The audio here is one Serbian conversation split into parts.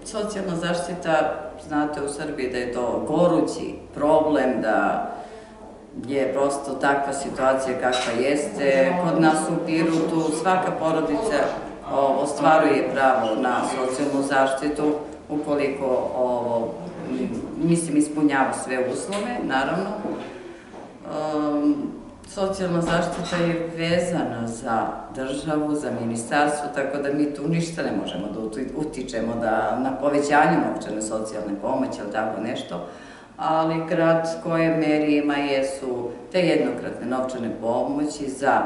socijalna zaštita, znate u Srbiji da je to gorući problem, da je prosto takva situacija kakva jeste. Kod nas u Pirotu svaka porodica ostvaruje pravo na socijalnu zaštitu ukoliko ispunjava sve uslove, naravno. Socijalna zaštita je vezana za državu, za ministarstvo, tako da mi tu ništa ne možemo da utičemo na povećanje novčane socijalne pomoći ili tako nešto, ali grad koje merima jesu te jednokratne novčane pomoći za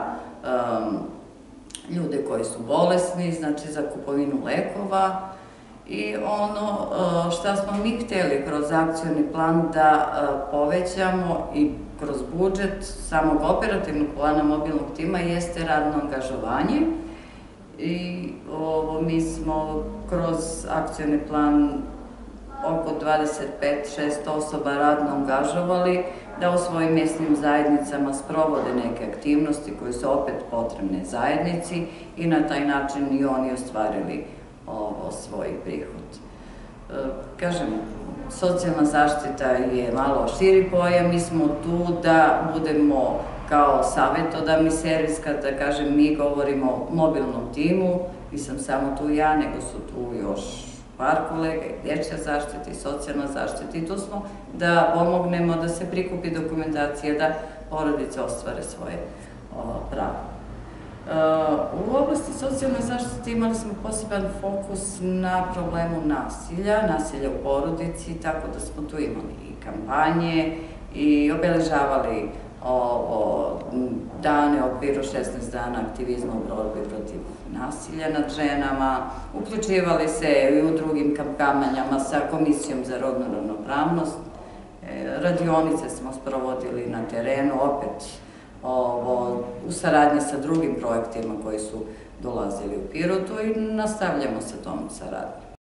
ljude koji su bolesni, znači za kupovinu lekova. I ono šta smo mi hteli kroz akcioni plan da povećamo i kroz budžet samog operativnog plana mobilnog tima jeste radno angažovanje. I mi smo kroz akcioni plan oko 25-6 osoba radno angažovali da u svojim mjesnim zajednicama sprovode neke aktivnosti koje su opet potrebne zajednici i na taj način i oni ostvarili svoj prihod. Kažem, socijalna zaštita je malo širi pojam, mi smo tu da budemo kao savjetodavni servis, kada kažem mi govorimo o mobilnom timu, nisam samo tu ja, nego su tu još par kolega, i dječja zaštita i socijalna zaštita i tu smo da pomognemo da se prikupi dokumentacija, da porodice ostvare svoje pravo. U oblasti socijalne zaštite imali smo poseban fokus na problemu nasilja u porodici, tako da smo tu imali i kampanje i obeležavali dane u okviru 16 dana aktivizma u borbi protiv nasilja nad ženama, uključivali se i u drugim kampanjama sa Komisijom za rodnu ravnopravnost, radionice smo sprovodili na terenu, opet u saradnji sa drugim projektima koji su dolazili u Pirotu i nastavljamo sa tom saradnjom.